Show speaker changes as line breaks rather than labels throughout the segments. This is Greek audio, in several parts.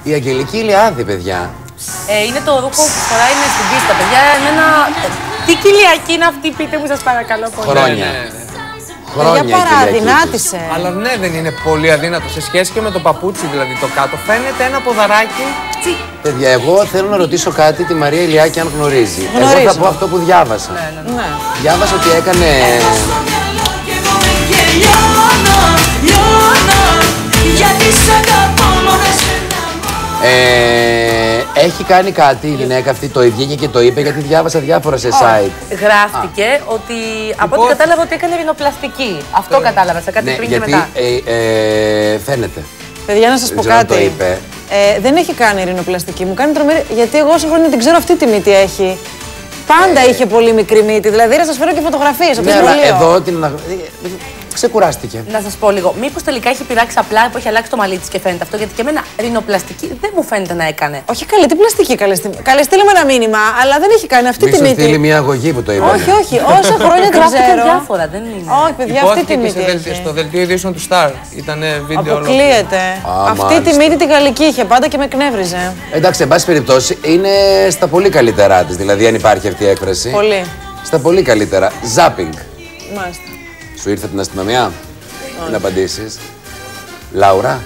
Η Αγγελική Ηλιάδη, παιδιά.
Είναι το ρούχο που φοράει είναι στην πίστα, παιδιά. Τι κοιλιακή είναι αυτή, πείτε μου, σας παρακαλώ πολύ.
Χρόνια.
Για παραδυνάτησε.
Αλλά ναι, δεν είναι πολύ αδύνατο σε σχέση και με το παπούτσι, δηλαδή το κάτω. Φαίνεται ένα ποδαράκι.
Παιδιά, εγώ θέλω να ρωτήσω κάτι τη Μαρία Ηλιάκη αν γνωρίζει. Εγώ θα πω αυτό που διάβασα.
Ναι.
Διάβασα ότι έκανε. Έχει κάνει κάτι η γυναίκα αυτή, το βγήκε και το είπε, γιατί διάβασα διάφορα σε site.
Γράφτηκε ότι, από ό,τι κατάλαβα, ότι έκανε ρινοπλαστική. Αυτό κατάλαβα, σε κάτι πριν και μετά.
Φαίνεται.
Παιδιά, να σας πω κάτι. Δεν έχει κάνει ρινοπλαστική, μου κάνει τρομερή, γιατί εγώ όσο χρόνια την ξέρω αυτή τη μύτη έχει. Πάντα είχε πολύ μικρή μύτη, δηλαδή να σας φέρω και φωτογραφίες.
Ναι, αλλά εδώ την... Ξεκουράστηκε.
Να σας πω λίγο. Μήπως τελικά έχει πειράξει απλά που έχει αλλάξει το μαλλί της και φαίνεται αυτό, γιατί και εμένα ρινοπλαστική δεν μου φαίνεται να έκανε.
Όχι καλή, τι πλαστική καλέ. Στείλαμε ένα μήνυμα, αλλά δεν έχει κάνει αυτή τη μύτη.
Στείλει μια αγωγή που το είπε.
Όχι, όχι. Όσα χρόνια την ξέρω.
Διάφορα, δεν είναι.
Όχι, παιδιά, αυτή τη μύτη.
Στο δελτίο ειδήσεων του Star ήταν βίντεο.
Αποκλείεται. Αυτή τη μύτη την γαλλική είχε πάντα και με εκνεύριζε.
Εντάξει, εν πάση περιπτώσει είναι στα πολύ καλύτερά τη. Δηλαδή, αν υπάρχει αυτή η έκφραση.
Πολύ.
Στα πολύ καλύτερα. Ζάπινγκ.
Μάλιστα.
Σου ήρθε την αστυνομία να απαντήσεις. Λάουρα.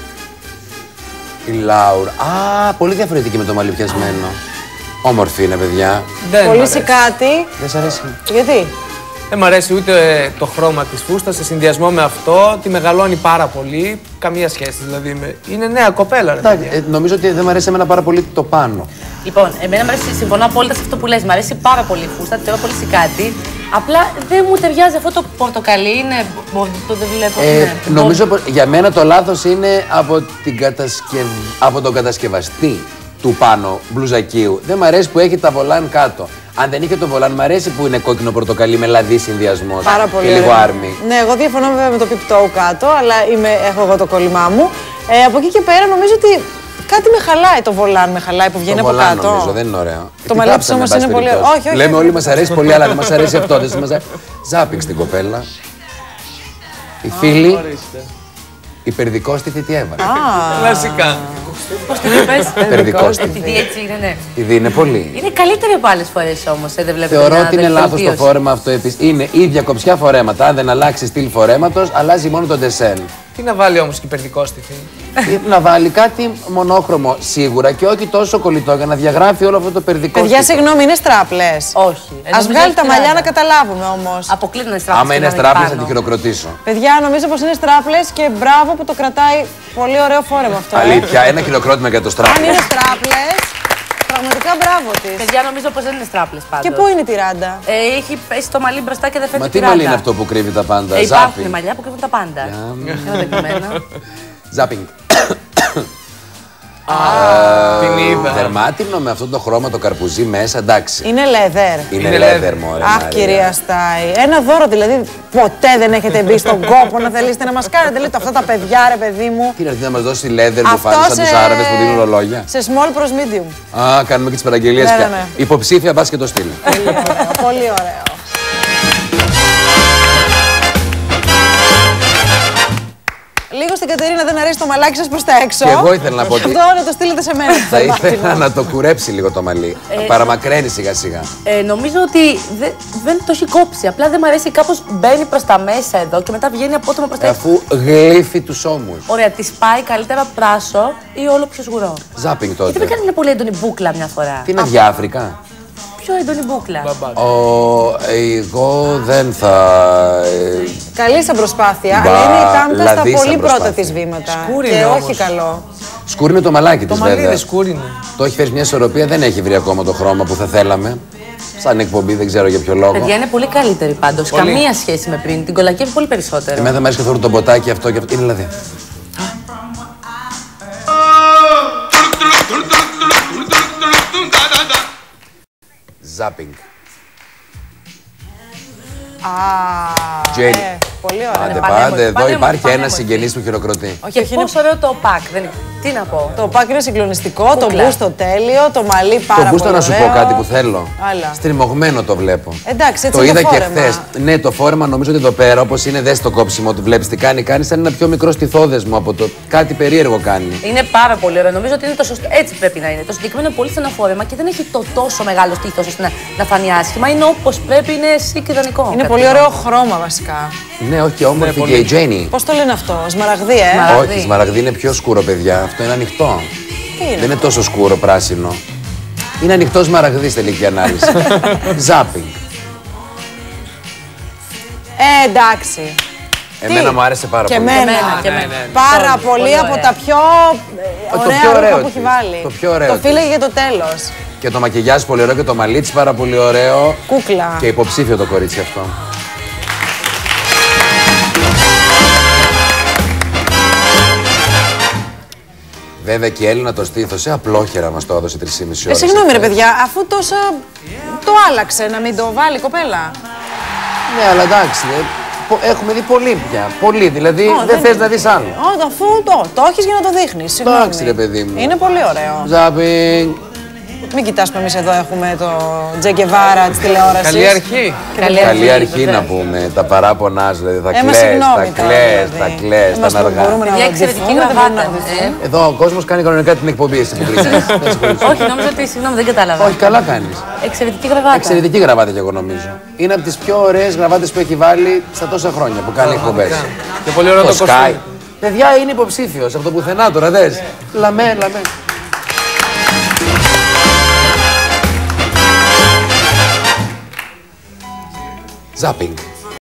Η Λάουρα. Α, πολύ διαφορετική με το μαλλί πιασμένο. Όμορφη είναι, παιδιά.
Πολύ σηκάτη.
Δεν σ' αρέσει.
Γιατί?
Δεν μ' αρέσει ούτε το χρώμα της φούστας σε συνδυασμό με αυτό. Τη μεγαλώνει πάρα πολύ. Καμία σχέση δηλαδή. Είναι νέα κοπέλα.
Νομίζω ότι δεν μ' αρέσει εμένα πάρα πολύ το πάνω.
Λοιπόν, εμένα μου αρέσει, συμφωνώ απόλυτα σε αυτό που λες. Μ' αρέσει πάρα πολύ η φούστα, τη θεωρώ πολύ σηκάτη. Απλά δεν μου ταιριάζει αυτό το πορτοκαλί. Είναι. Το δεν βλέπω.
Νομίζω για μένα το λάθος είναι από τον κατασκευαστή του πάνω μπλουζακίου. Δεν μ' αρέσει που έχει τα βολάν κάτω. Αν δεν είχε το βολάν, μ' αρέσει που είναι κόκκινο πορτοκαλί με λαδί συνδυασμός.
Πάρα πολύ.
Και λίγο άρμη.
Ναι, εγώ διαφωνώ βέβαια με το πιπτόου κάτω, αλλά έχω εγώ το κόλλημά μου. Από εκεί και πέρα νομίζω ότι κάτι με χαλάει το βολάν, με χαλάει που βγαίνει από κάτω.
Νομίζω, δεν είναι ωραίο.
Το μαλλί της όμως είναι πολύ ωραίο. Όχι, όχι.
Λέμε όλοι μας αρέσει πολύ, αλλά δεν μας αρέσει αυτό. Ζάπινγκ στην κοπέλα. Η φίλη. Υπερδικόστηθη τι έβαλε.
Κλασικά.
Πώς την είπες?
Υπερδικόστηθη.
Επειδή έτσι είναι, ναι.
Επειδή είναι πολύ.
Είναι καλύτερη από άλλες φορές όμως. Δεν βλέπετε.
Θεωρώ ότι είναι λάθος το φόρεμα αυτό επίσης. Είναι ίδια κοψιά φορέματα. Αν δεν αλλάξει στυλ φορέματος, αλλάζει μόνο το ντεσέν.
Τι να βάλει όμως και υπερδικόστηθη.
Να βάλει κάτι μονόχρωμο σίγουρα και όχι τόσο κολλητό για να διαγράφει όλο αυτό το περδικό.
Παιδιά, συγγνώμη, είναι στράπλες.
Όχι.
Ας βγάλει τα μαλλιά να καταλάβουμε όμως.
Αποκλείται να είναι στράπλες.
Άμα είναι στράπλες θα τη χειροκροτήσω.
Παιδιά, νομίζω πως είναι στράπλες και μπράβο που το κρατάει πολύ ωραίο φόρεμα αυτό.
Αλήθεια, ένα χειροκρότημα για το στράπλες.
Αν είναι στράπλες, πραγματικά μπράβο της.
Παιδιά, νομίζω πως δεν είναι στράπλες πάντως.
Και πού είναι η τυράντα?
Έχει πέσει το μαλλί μπροστά και δεν φαίνεται.
Μα τι μαλλί είναι αυτό που κρύβει τα πάντα?
Υπάρχουν μαλλιά που κρύβουν τα πάντα.
Ζάπινγκ.
Την είδα.
Δερμάτινο με αυτό το χρώμα το καρπουζί μέσα, εντάξει.
Είναι leather.
Είναι leather, μωρέ.
Αχ, κυρία Στάι. Ένα δώρο δηλαδή ποτέ δεν έχετε μπει στον κόπο να θελήσετε να μας κάνετε. Λέτε αυτά τα παιδιά, ρε παιδί μου.
Τι να έρθει να μας δώσει leather που φάνηκε σαν τους Άραβες που δίνουν ρολόγια.
Σε small προς medium.
Α, κάνουμε και τις παραγγελίες πια. Υποψήφια πας και το στείλει.
Πολύ ωραίο. Λίγο στην Κατερίνα δεν αρέσει το μαλάκι σας προς τα έξω.
Και εγώ ήθελα να πω ότι.
Αυτό να το στείλετε σε μένα.
Θα ήθελα να το κουρέψει λίγο το μαλλί. Παραμακραίνει σιγά σιγά.
Νομίζω ότι δεν το έχει κόψει. Απλά δεν μου αρέσει, κάπως μπαίνει προς τα μέσα εδώ και μετά βγαίνει απότομα προς τα έξω.
Αφού γλύφει τους ώμους.
Ωραία, τη πάει καλύτερα πράσο ή όλο πιο σγουρό.
Ζάπινγκ τότε.
Γιατί δεν κάνει μια πολύ έντονη μπούκλα μια φορά.
Τι είναι διάφρικα.
Πιο έντονη μπούκλα.
Εγώ δεν θα.
Καλή σαν προσπάθεια, αλλά είναι η Τάμτα στα πολύ πρώτα της βήματα. Και όχι καλό.
Σκούρινε το μαλάκι της, βέβαια.
Το μαλλί σκούρινε.
Το έχει φέρει μια ισορροπία, δεν έχει βρει ακόμα το χρώμα που θα θέλαμε. Σαν εκπομπή, δεν ξέρω για ποιο λόγο.
Παιδιά, είναι πολύ καλύτερη πάντως. Καμία σχέση με πριν. Την κολακεύει πολύ περισσότερο.
Εμένα δεν μου αρέσει καθόλου το μποτάκι αυτό και αυτό. Είναι δηλαδή. Ζάπινγκ. Τζένι.
Πολύ ωραία.
Άντε, πάντε, εδώ υπάρχει ένα συγγενής που χειροκροτεί.
Και πόσο ωραίο το πακ. Τι να πω.
Το πακ είναι συγκλονιστικό, το μπούστο τέλειο, το μαλλί πάρα πολύ.
Το μπούστο να σου πω κάτι που θέλω.
Άλλα.
Στριμωγμένο το βλέπω.
Εντάξει, έτσι
το
είναι
είδα
το
και χθες. Ναι, το φόρεμα νομίζω ότι εδώ πέρα, όπως είναι, δες το κόψιμο του, βλέπεις τι κάνει. Κάνει σαν ένα πιο μικρό στιθόδεσμο από το. Κάτι περίεργο κάνει.
Είναι πάρα πολύ ωραίο. Νομίζω ότι είναι το σωστό. Έτσι πρέπει να είναι. Το συγκεκριμένο είναι πολύ στενό φόρεμα και δεν έχει το τόσο μεγάλο στήθος ώστε να φανεί άσχημα. Είναι όπως πρέπει, είναι chic ιδανικό.
Είναι πολύ ωραίο χρώμα βασικά.
Ναι, όχι, όμορφη και η Τζένι.
Πώς το λένε αυτό, σμαραγδί,
Όχι, η σμαραγδί είναι πιο σκούρο, παιδιά. Αυτό είναι ανοιχτό.
Είναι?
Δεν είναι τόσο σκούρο πράσινο. Είναι ανοιχτό σμαραγδί στη τελική ανάλυση. Ζάπινγκ.
Εντάξει.
Εμένα μου άρεσε πάρα
και
πολύ.
Και
εμένα.
Πάρα πολύ από τα πιο ωραία ρούχα που έχει βάλει.
Το πιο ωραίο.
Το φύλαγε για το τέλος.
Και το μακιγιάζ πολύ ωραίο και το μαλλί της πάρα πολύ ωραίο.
Κούκλα.
Και υποψήφιο το κορίτσι αυτό. Βέβαια και η Έλληνα το στήθος, απλόχερα μας το έδωσε 3,5 ώρες.
Συγγνώμη ρε παιδιά, αφού τόσα το άλλαξε, να μην το βάλει η κοπέλα.
Ναι, αλλά εντάξει, έχουμε δει πολύ πια. Πολύ, δηλαδή δεν θες να δεις άλλο.
Αφού το έχεις για να το δείχνεις.
Εντάξει ρε παιδί μου.
Είναι πολύ ωραίο.
Ζάπινγκ.
Μην κοιτάς που εμείς εδώ έχουμε το Τζεκεβάρα της τηλεόρασης.
Καλή αρχή.
Καλή αρχή να πούμε. Τα παράπονά σου, δηλαδή θα κλαις, τα αργά.
Παιδιά, εξαιρετική γραβάτα.
Εδώ ο κόσμος κάνει κανονικά την εκπομπή, εσύ που βρίσκεσαι.
Όχι, νόμιζα ότι, συγγνώμη, δεν κατάλαβα.
Όχι, καλά κάνεις.
Εξαιρετική γραβάτα.
Εξαιρετική γραβάτα και εγώ νομίζω. Είναι από τις πιο ωραίες γραβάτες που έχει βάλει στα τόσα χρόνια που κάνει εκπομπές.
Και πολύ ωραίο το κοστούμι.
Παιδιά, είναι υποψήφιος από το πουθενά τώρα, δες. Λαμέ. Ζάπινγκ.